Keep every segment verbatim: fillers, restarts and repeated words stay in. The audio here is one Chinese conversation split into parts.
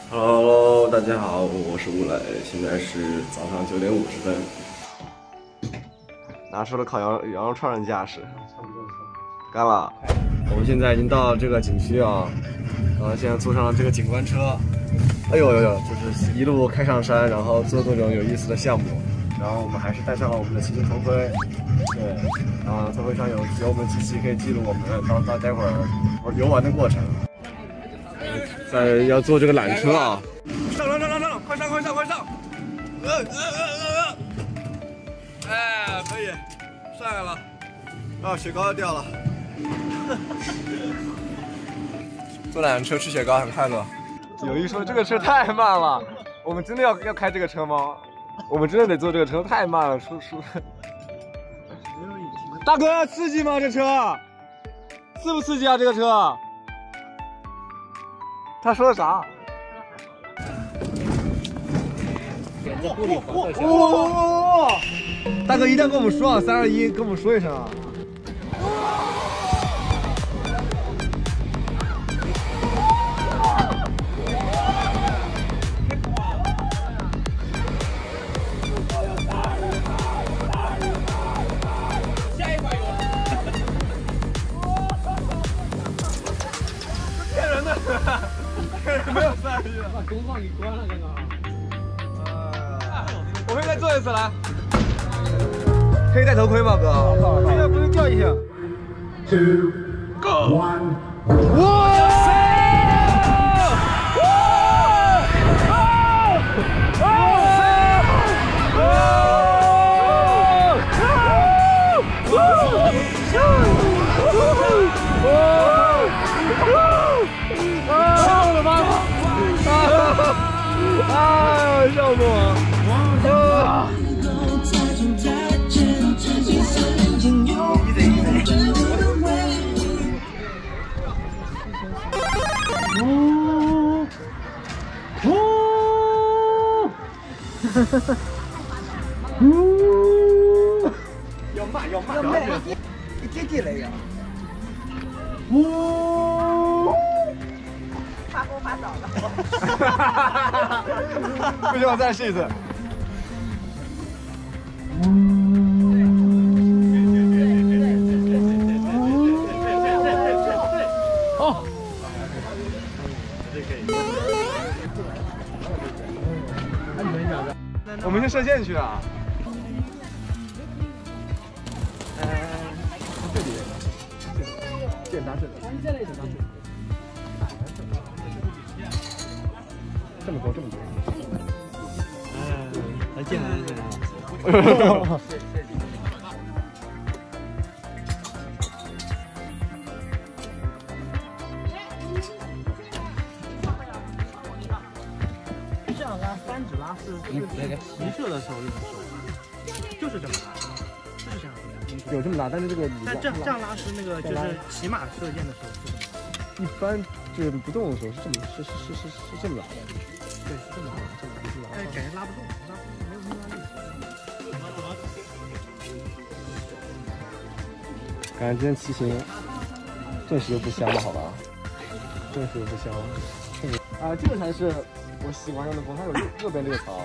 Hello， 大家好，我是吴磊，现在是早上九点五十分，拿出了烤羊羊肉串的架势，干了。我们现在已经到了这个景区啊，然后现在坐上了这个景观车，哎呦呦呦，就是一路开上山，然后做各种有意思的项目，然后我们还是戴上了我们的骑行头盔，对，然后头盔上有有我们机器可以记录我们到到待会儿游玩的过程。在要坐这个缆车啊！上上上上上，快上快上快上！呃呃呃呃呃！哎，可以，上来了。啊，雪糕要掉了。坐缆车吃雪糕很快乐。有一说这个车太慢了，我们真的要要开这个车吗？我们真的得坐这个车，太慢了，出出。大哥，刺激吗？这车刺不刺激啊？这个车？他说的啥？哇！大哥，一定要跟我们说啊！三二一，跟我们说一声啊！下一把有骗人的！没有三二一了，把功放给关了，刚刚。我会再做一次来。可以戴头盔吗，哥？这个不能掉一下。Two, go, one. 哇！啊！笑死我！啊！呜呜！呜！要慢要慢要慢，一点点来呀！呜！发锅发早了。不行，我再试一次。好。我们先射箭去啊。呃，这里，箭搭这里。这里，这里。这么多，这么多。嗯，来进来，进来。这样拉三指拉是是骑射的时候用的手，就是这么拉，就是这样。有这么拉，但是这个但这样这样拉是那个就是骑马射箭的时候。一般就是不动的时候是这么是是是是是这么拉的。对，是这么拉，这么拉，这么拉。但是感觉拉不动，拉没有什么拉力。感觉今天骑行顿时就不香了，好吧？顿时就不香了。啊，这个才是我喜欢用的弓，它有右右边这个槽。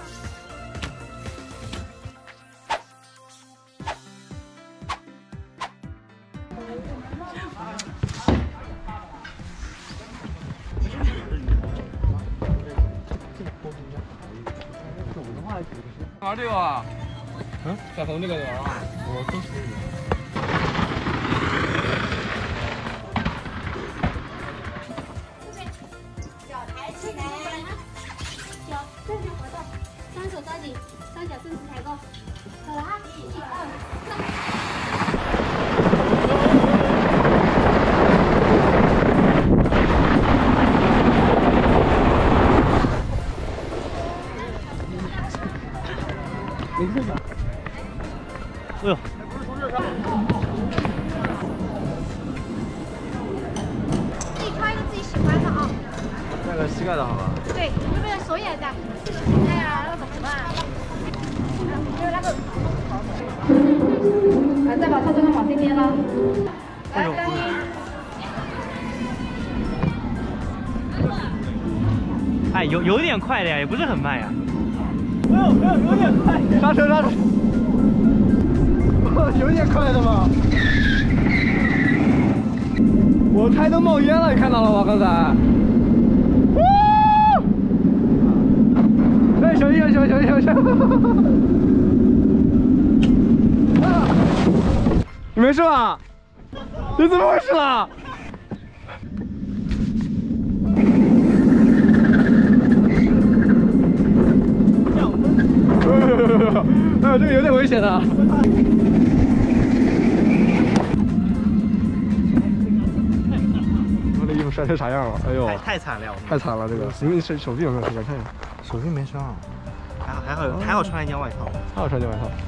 玩这个啊？嗯，小红这个玩啊？我都可以。脚抬起来，脚正向活动，双手抓紧，双脚顺势抬高。好了啊，一、二、三。没事吧？哎呦！自己挑一个自己喜欢的啊。带个膝盖的好吧？对，这边手也带。哎呀，那个怎么办？没有那个。来，再把操作杆往这边了。来，三一。 哎，有有点快的呀，也不是很慢呀。没有没有，有点快。 刹车刹车。有点快的吗？我胎都冒烟了，你看到了吗？刚才。哎，小心小心小心小心！你没事吧？你怎么回事了？哎呦，这个有点危险的。我的衣服晒成啥样了？哎呦， 太惨了， 太惨了！这个，你手手臂有没有受伤？看一下， 手臂没伤，还好还好还好穿了一件外套， 还好穿件外套。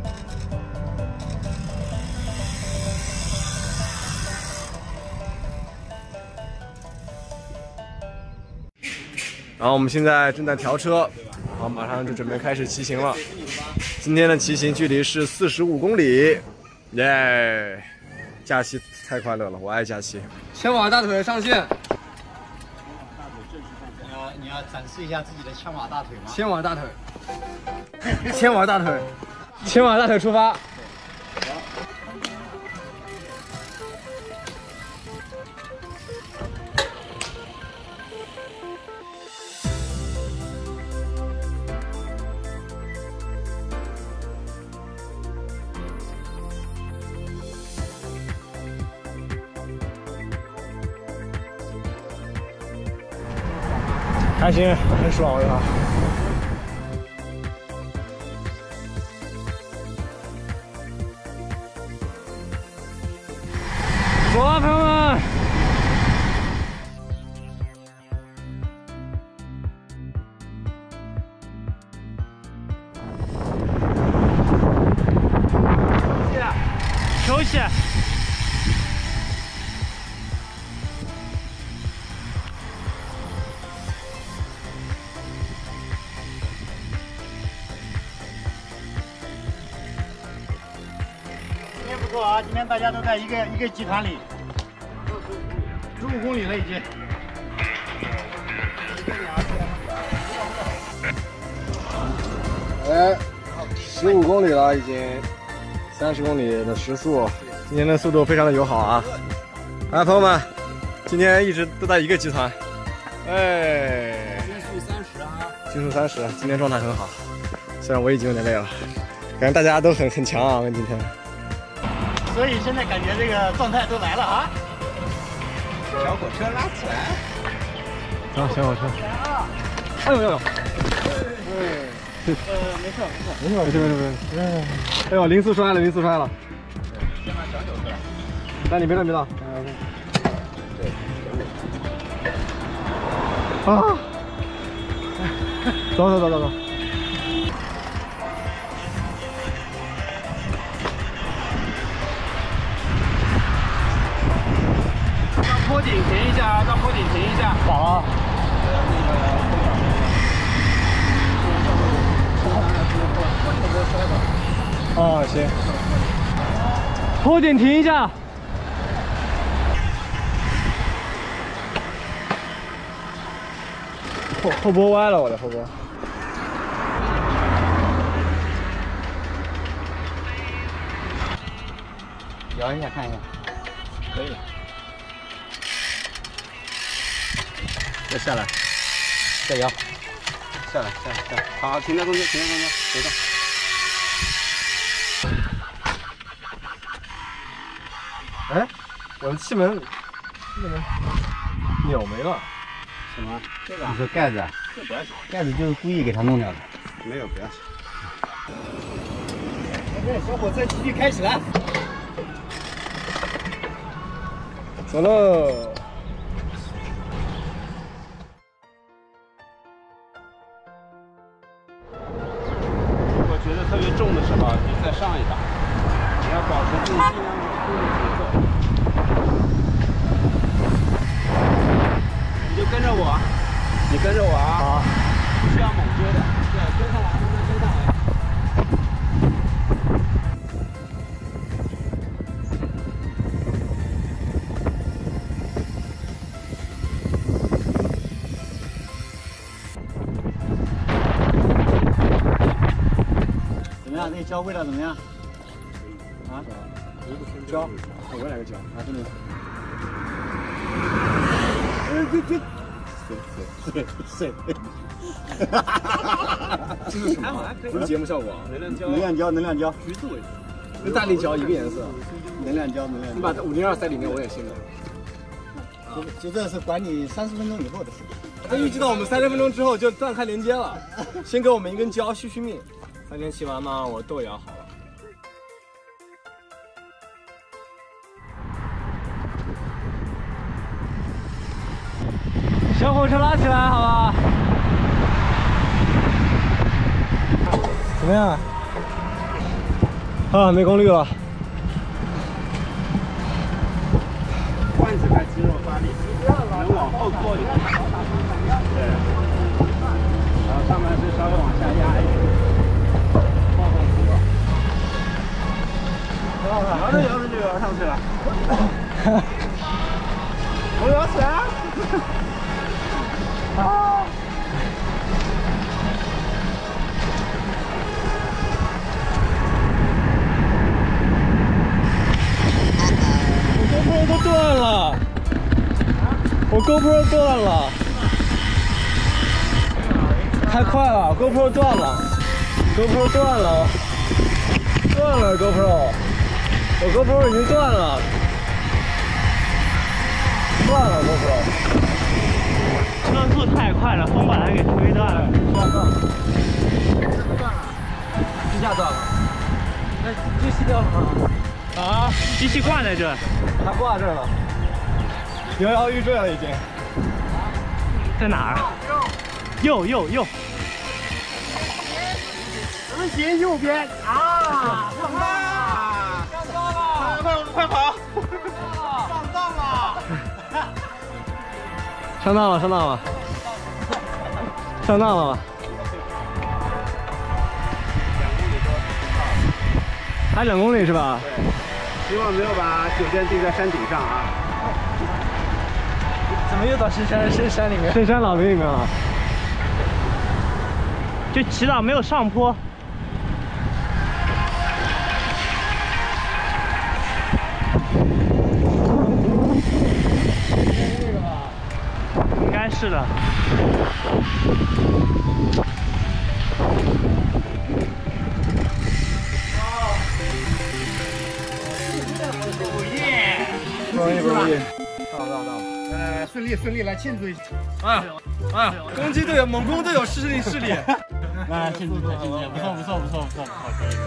然后我们现在正在调车，然后马上就准备开始骑行了。今天的骑行距离是四十五公里，耶！假期太快乐了，我爱假期。牵马大腿上线。 你要你要展示一下自己的牵马大腿吗？ 牵马大腿，牵马大腿，牵马大腿出发。还行，很爽，我操！走啊，朋友们！ 休息。 不错啊，今天大家都在一个一个集团里，十五公里了已经。 哎，十五公里了已经，三十公里的时速，今天的速度非常的友好啊！来，朋友们，今天一直都在一个集团，哎， 均速三十啊， 均速三十，今天状态很好，虽然我已经有点累了，感觉大家都很很强啊，跟今天。 所以现在感觉这个状态都来了啊！小火车拉起来， 走，小火车。哎呦呦呦！ 呃，没事没事没事没事没事没事。哎呦，零速摔了，零速摔了。 先把小酒出来。 那你别动别动。啊！走走走走走。 坡顶停一下啊！到坡顶停一下。 好啊。啊，行。坡顶停一下。后后拨歪了，我的后拨。 摇一下看一下，可以。再下来，再摇，下来，下来，下来，好，停在中间，停在中间，别动。 哎，我的气门，气门扭没了。 什么？这个？你说盖子？这不要紧，盖子就是故意给它弄掉的。没有，不要紧。OK， 小火车继续开起来。 走喽。 觉得特别重的时候，就再上一把，你要保持自己尽量稳定的节奏。你就跟着我，你跟着我啊，好，不需要猛追的，对，跟上来，慢慢跟上来。 椒味道怎么样？啊？ 椒，我来个椒，啊，真的。 呃，这这。水水水。哈哈哈哈！ 这是什么？不是节目效果啊。 能量胶，能量胶，能量胶， 橘子味。跟大力胶一个颜色。 能量胶，能量胶。 你把五零二塞里面，我也信了。 就这是管你三十分钟以后的事。 他预计到我们三十分钟之后就断开连接了，先给我们一根胶续续命。三天骑完嘛，我豆也要好了。 小火车拉起来，好吧？ 怎么样？啊，没功率了。 换起来肌肉发力，能往后坐一点。对。然后上半身稍微往下压一点，放放肌肉。摇着摇着就摇上去了。我摇起来。啊！ 我 GoPro 都断了，我 GoPro 断了，太快了 ，GoPro 断了 ，GoPro 断了，断了 GoPro， 我 GoPro 已经断了，断了 GoPro。车速太快了，风把它给吹断了。 支架断了，那机器掉了吗？ 啊，机器挂在这， 它挂这儿了，摇摇欲坠了已经。 在哪儿？右右右。 直行右边啊！哇！上当了！快快跑！上当了！ 上当了，上当了，上当了吧？还两公里是吧？ 对，希望没有把酒店定在山顶上啊！ 怎么又到深山深山里面？ 深山老林里面了。 就祈祷没有上坡。应该是的。 不容易，不容易。到了，到了，到了。 来来来，顺利顺利，来庆祝一下！ 啊啊！攻击队友，猛攻队友势力势力。 来庆祝一下，庆祝一下！不错不错不错不错不错，可以。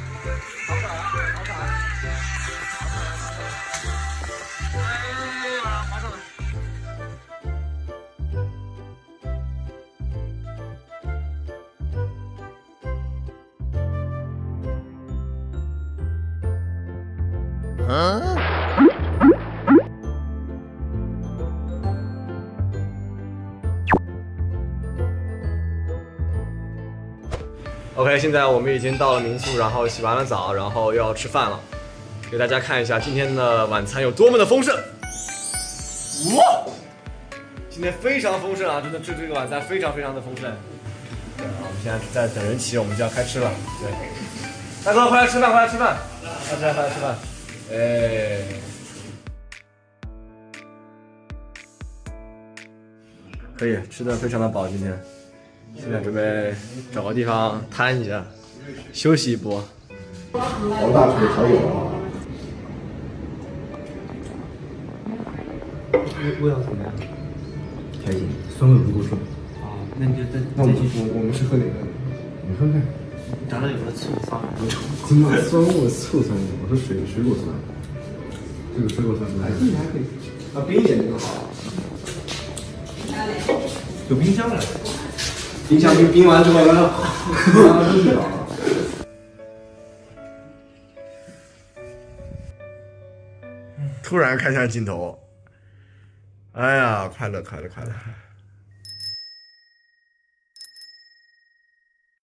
嗯。OK， 现在我们已经到了民宿，然后洗完了澡，然后又要吃饭了。给大家看一下今天的晚餐有多么的丰盛。哇！今天非常丰盛啊，真的这这个晚餐非常非常的丰盛。对，我们现在在等人齐，我们就要开吃了。对，大哥，快来吃饭，快来吃饭，快来快来吃饭。哎。可以吃的非常的饱，今天。现在准备找个地方瘫一下，休息一波。黄大腿调酒啊。 味道怎么样？ 还行，酸味不够重。 啊，那你就再那我们再继续。 我我们是喝哪个？你喝看。 炸了有个醋酸。 怎么酸味醋酸味？我是水水果酸。这个水果酸还可以还可以。啊，冰一点就更好。 有冰箱了。 冰箱冰冰完之后让它让它出去了。突然看向镜头，哎呀，快乐快乐快乐！